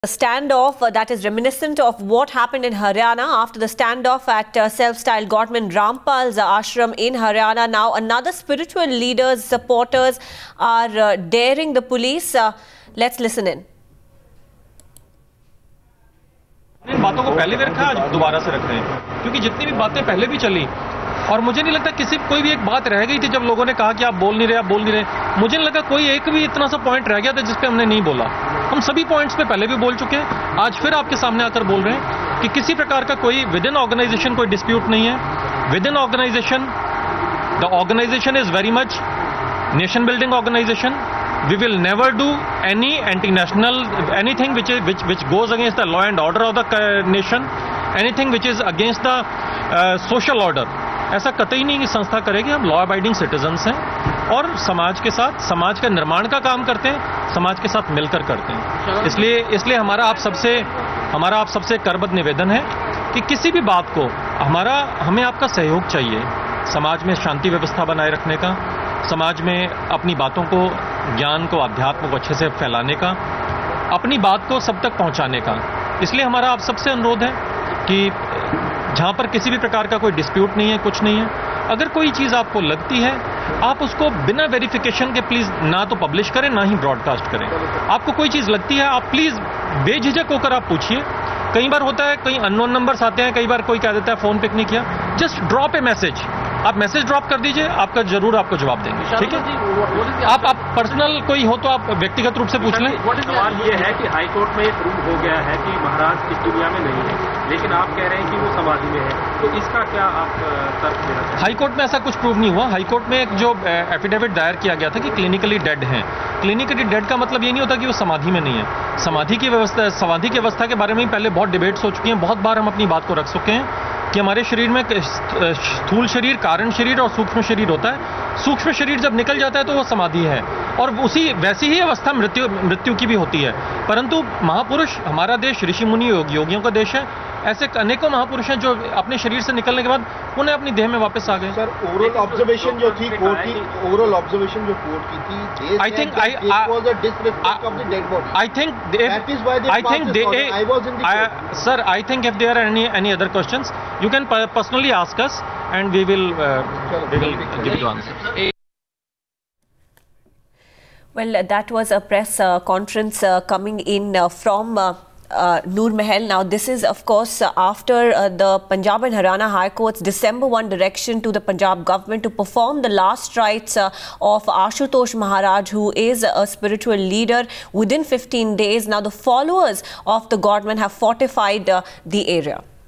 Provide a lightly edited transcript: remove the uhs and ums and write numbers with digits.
A standoff that is reminiscent of what happened in Haryana after the standoff at self-styled Godman Rampal's ashram in Haryana. Now another spiritual leader's supporters are daring the police. Let's listen in. इन बातों को पहले भी रखा, आज दोबारा से रख रहे हैं, क्योंकि जितनी भी बातें पहले भी चली और मुझे नहीं लगता कोई भी एक बात रह गई थी जब लोगों ने कहा कि आप बोल नहीं रहे। मुझे नहीं लगा कोई एक भी इतना सा पॉइंट रह गया था जिस पे हमने नहीं बोला। हम सभी पॉइंट्स पे पहले भी बोल चुके हैं, आज फिर आपके सामने आकर बोल रहे हैं कि किसी प्रकार का कोई विद इन ऑर्गेनाइजेशन कोई डिस्प्यूट नहीं है। Within organisation the organisation is very much nation building organisation. We will never do any anti-national, anything which goes against the law and order of the nation, anything which is against the social order. ऐसा कतई नहीं संस्था करेगी. हम law abiding citizens हैं और समाज के साथ समाज का निर्माण का काम करते हैं, समाज के साथ मिलकर करते हैं. इसलिए हमारा आप सबसे करबद्ध निवेदन है कि किसी भी बात को हमें आपका सहयोग चाहिए. समाज में शांति व्यवस्था बनाए रखने का, समाज में अपनी बातों को, ज्ञान को, अध्यात्म को अच्छे से फैलाने का, अपनी बात को सब तक पहुंचाने का. इसलिए हमारा आप सबसे अनुरोध है कि जहां पर किसी भी प्रकार का कोई डिस्प्यूट नहीं है, कुछ नहीं है, अगर कोई चीज आपको लगती है आप उसको बिना वेरिफिकेशन के प्लीज ना तो पब्लिश करें ना ही ब्रॉडकास्ट करें. आपको कोई चीज लगती है आप प्लीज बेझिझक होकर आप पूछिए. कई बार होता है कई अननोन नंबर्स आते हैं, कई बार कोई कह देता है फोन पिक नहीं किया. जस्ट ड्रॉप ए मैसेज, आप मैसेज ड्रॉप कर दीजिए, आपका जरूर आपको जवाब देंगे. ठीक है, आप पर्सनल कोई हो तो आप व्यक्तिगत रूप से पूछ लें. सवाल ये है कि हाई कोर्ट में प्रूव हो गया है कि महाराज इस दुनिया में नहीं है, लेकिन आप कह रहे हैं कि वो समाधि में है, तो इसका क्या आप तर्क देना चाहते हैं? हाई कोर्ट में ऐसा कुछ प्रूव नहीं हुआ. हाई कोर्ट में एक जो एफिडेविट दायर किया गया था कि क्लिनिकली डेड हैं. क्लिनिकली डेड का मतलब ये नहीं होता कि वो समाधि में नहीं है. समाधि की अवस्था के बारे में पहले बहुत डिबेट्स हो चुकी हैं. बहुत बार हम अपनी बात को रख चुके हैं कि हमारे शरीर में स्थूल शरीर, कारण शरीर और सूक्ष्म शरीर होता है. सूक्ष्म शरीर जब निकल जाता है तो वो समाधि है और वैसी ही अवस्था मृत्यु की भी होती है. परंतु महापुरुष, हमारा देश ऋषि मुनि योगियों का देश है. ऐसे अनेकों महापुरुष हैं जो अपने शरीर से निकलने के बाद उन्हें अपनी देह में वापस आ गए. सर, ओरल ऑब्जर्वेशन जो थी कोर्ट की, ओरल ऑब्जर्वेशन जो कोर्ट की थी, I think sir, I think if there are any other questions you can personally ask us and we will give you answer. Well, that was a press conference coming in from Noor Mahal. Now this is of course after the Punjab and Haryana High Court's December 1 direction to the Punjab government to perform the last rites of Ashutosh Maharaj, who is a spiritual leader, within 15 days. Now the followers of the Godman have fortified the area.